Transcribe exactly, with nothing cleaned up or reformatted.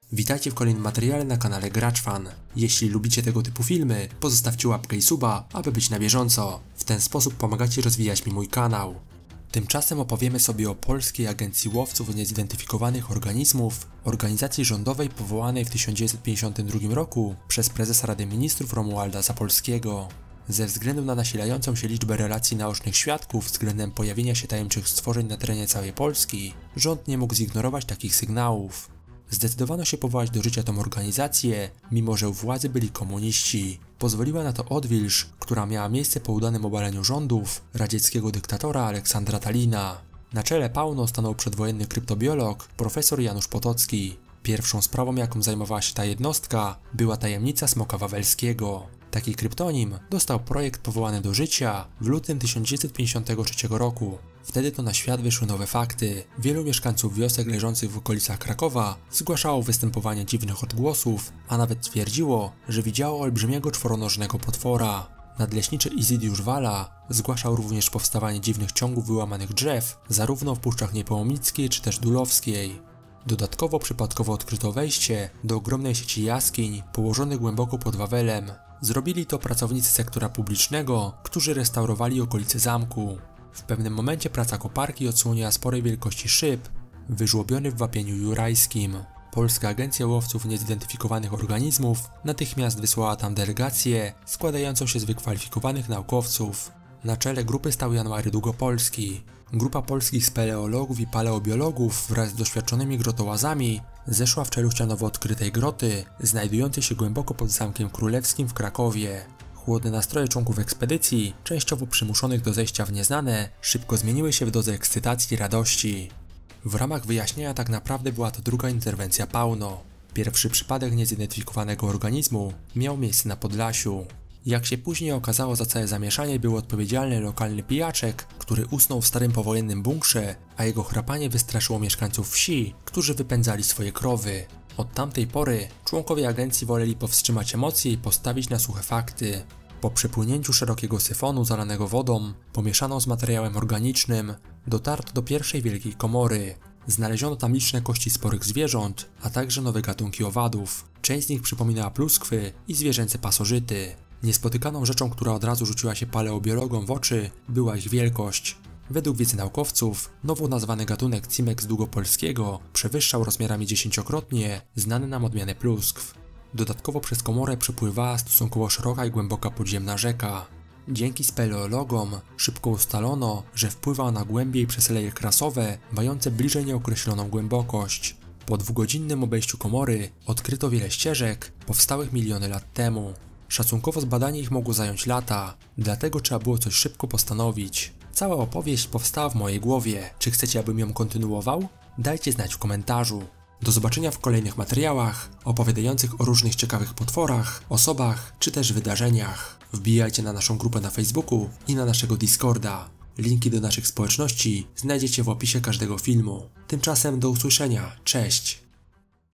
Witajcie w kolejnym materiale na kanale GraczFan. Jeśli lubicie tego typu filmy, pozostawcie łapkę i suba, aby być na bieżąco. W ten sposób pomagacie rozwijać mi mój kanał. Tymczasem opowiemy sobie o Polskiej Agencji Łowców Niezidentyfikowanych Organizmów, organizacji rządowej powołanej w tysiąc dziewięćset pięćdziesiątym drugim roku przez prezesa Rady Ministrów Romualda Zapolskiego. Ze względu na nasilającą się liczbę relacji naocznych świadków względem pojawienia się tajemniczych stworzeń na terenie całej Polski, rząd nie mógł zignorować takich sygnałów. Zdecydowano się powołać do życia tę organizację, mimo że u władzy byli komuniści. Pozwoliła na to odwilż, która miała miejsce po udanym obaleniu rządów radzieckiego dyktatora Aleksandra Talina. Na czele Pałno stanął przedwojenny kryptobiolog profesor Janusz Potocki. Pierwszą sprawą, jaką zajmowała się ta jednostka, była tajemnica smoka wawelskiego. Taki kryptonim dostał projekt powołany do życia w lutym tysiąc dziewięćset pięćdziesiątego trzeciego roku. Wtedy to na świat wyszły nowe fakty. Wielu mieszkańców wiosek leżących w okolicach Krakowa zgłaszało występowanie dziwnych odgłosów, a nawet twierdziło, że widziało olbrzymiego czworonożnego potwora. Nadleśniczy Izydiusz Wala zgłaszał również powstawanie dziwnych ciągów wyłamanych drzew, zarówno w Puszczach Niepołomickiej czy też Dulowskiej. Dodatkowo przypadkowo odkryto wejście do ogromnej sieci jaskiń położonych głęboko pod Wawelem. Zrobili to pracownicy sektora publicznego, którzy restaurowali okolice zamku. W pewnym momencie praca koparki odsłoniła sporej wielkości szyb, wyżłobiony w wapieniu jurajskim. Polska Agencja Łowców Niezidentyfikowanych Organizmów natychmiast wysłała tam delegację składającą się z wykwalifikowanych naukowców. Na czele grupy stał Jan Mary Długopolski. Grupa polskich speleologów i paleobiologów wraz z doświadczonymi grotołazami zeszła w celu nowo odkrytej groty, znajdującej się głęboko pod Zamkiem Królewskim w Krakowie. Chłodne nastroje członków ekspedycji, częściowo przymuszonych do zejścia w nieznane, szybko zmieniły się w dozę ekscytacji i radości. W ramach wyjaśnienia tak naprawdę była to druga interwencja Pałno. Pierwszy przypadek niezidentyfikowanego organizmu miał miejsce na Podlasiu. Jak się później okazało, za całe zamieszanie był odpowiedzialny lokalny pijaczek, który usnął w starym powojennym bunkrze, a jego chrapanie wystraszyło mieszkańców wsi, którzy wypędzali swoje krowy. Od tamtej pory członkowie agencji woleli powstrzymać emocje i postawić na suche fakty. Po przepłynięciu szerokiego syfonu zalanego wodą, pomieszaną z materiałem organicznym, dotarto do pierwszej wielkiej komory. Znaleziono tam liczne kości sporych zwierząt, a także nowe gatunki owadów. Część z nich przypominała pluskwy i zwierzęce pasożyty. Niespotykaną rzeczą, która od razu rzuciła się paleobiologom w oczy, była ich wielkość. Według wiedzy naukowców, nowo nazwany gatunek Cimex długopolskiego przewyższał rozmiarami dziesięciokrotnie znane nam odmiany pluskw. Dodatkowo przez komorę przepływała stosunkowo szeroka i głęboka podziemna rzeka. Dzięki speleologom szybko ustalono, że wpływa ona głębiej przez leje krasowe, mające bliżej nieokreśloną głębokość. Po dwugodzinnym obejściu komory odkryto wiele ścieżek powstałych miliony lat temu. Szacunkowo zbadanie ich mogło zająć lata, dlatego trzeba było coś szybko postanowić. Cała opowieść powstała w mojej głowie. Czy chcecie, abym ją kontynuował? Dajcie znać w komentarzu. Do zobaczenia w kolejnych materiałach opowiadających o różnych ciekawych potworach, osobach czy też wydarzeniach. Wbijajcie na naszą grupę na Facebooku i na naszego Discorda. Linki do naszych społeczności znajdziecie w opisie każdego filmu. Tymczasem do usłyszenia. Cześć!